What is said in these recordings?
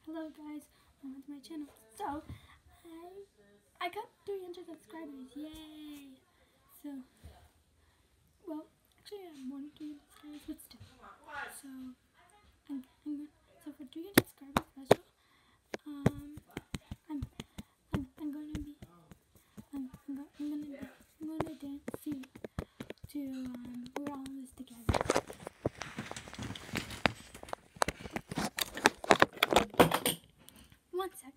Hello guys, welcome to my channel. So, I got 300 subscribers, yay! So, well, actually I have more than 300 subscribers, but still. So, so for 300 subscribers special, I'm gonna dance to We're All in This Together. One second.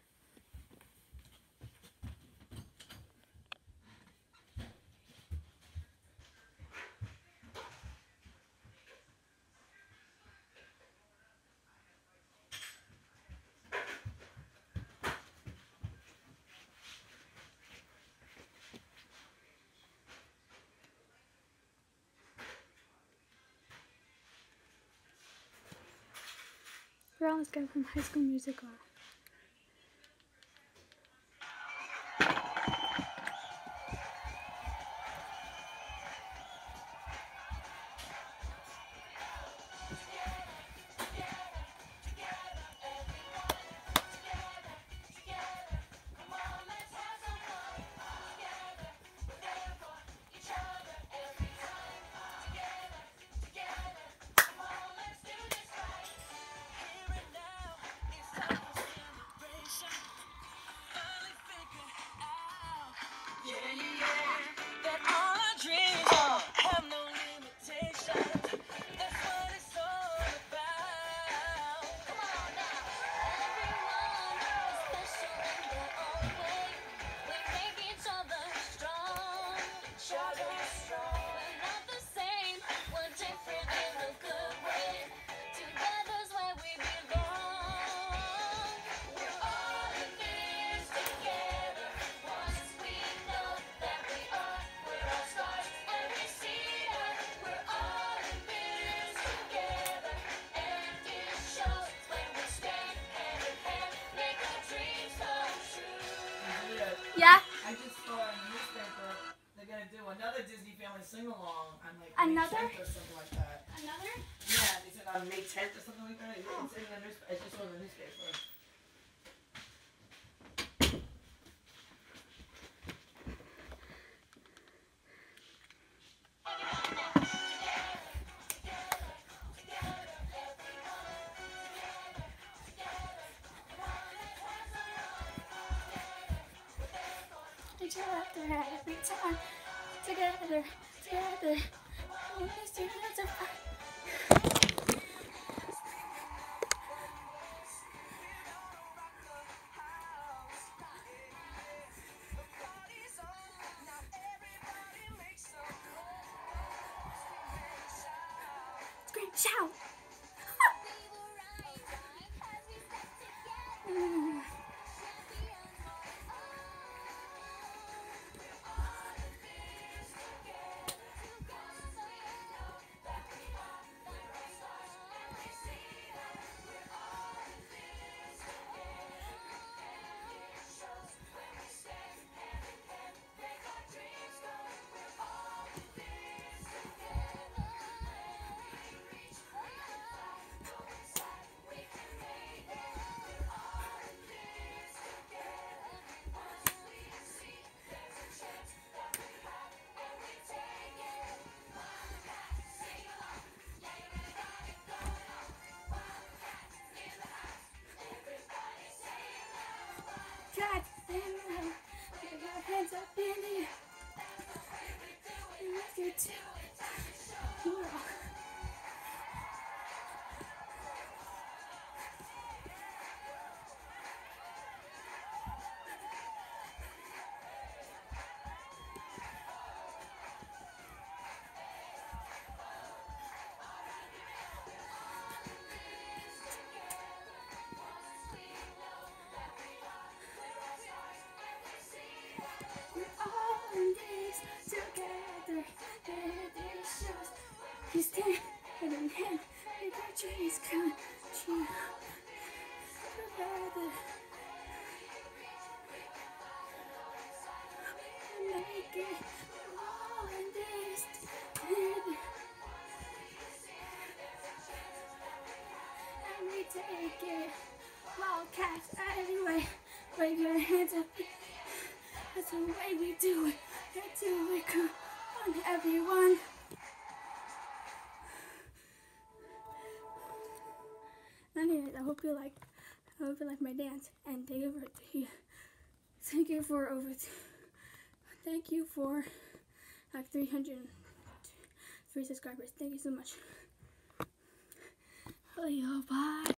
We're all this guy from High School Musical. Yeah? I just saw in the newspaper they're going to do another Disney Family sing-along on like Another? May 10th or something like that. Another? Yeah, they said on May 10th or something like that. Oh. I just saw in the newspaper. Together every time, together, always together. Scream, shout! God, put your hands up in the air. Let's get to it. Together, this shows you stand hand in hand, make our dreams come true. Together, make it all in this together, and we take it Wildcats everywhere. Wave your hands up. That's the way we do it. That's the way we come on, everyone. Anyways, I hope you like my dance, and thank you for like 303 subscribers. Thank you so much. Bye.